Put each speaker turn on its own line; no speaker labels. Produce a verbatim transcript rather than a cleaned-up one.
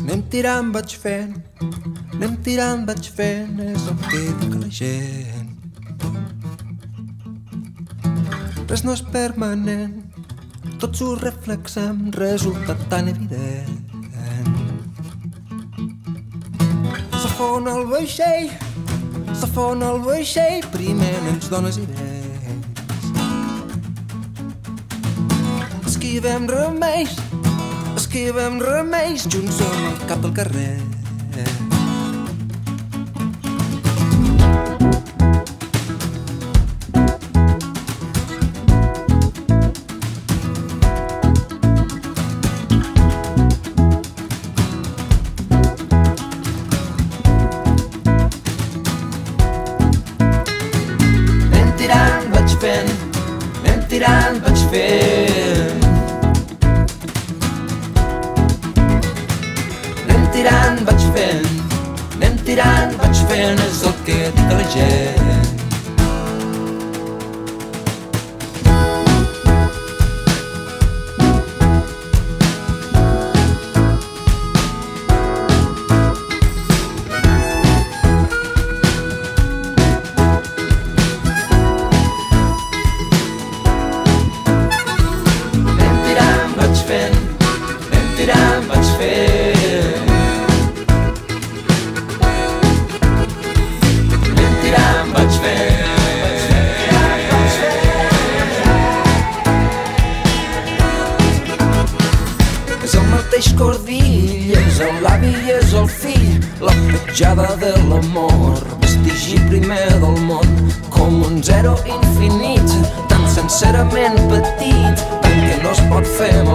Anem tirant, vaig fent, anem tirant, vaig fent, és el que dic a la gent. Res no és permanent, tot s'ho reflexem, resulta tan evident. S'afona el vaixell, s'afona el vaixell, primer nens, dones i vells. Esquivem remeis, esquivem remeis, junts som al cap del carrer. Anem tirant, vaig fent, anem tirant, vaig fent. Tirant, vaig fent, anem tirant, vaig fent, és el que dic a la gent. Anem tirant, vaig fent, anem tirant, vaig fent. És el mateix cordill, és el l'avi i és el fill, la petjada de l'amor, vestigi primer del món, com un zero infinit, tan sincerament petit, tant que no es pot fer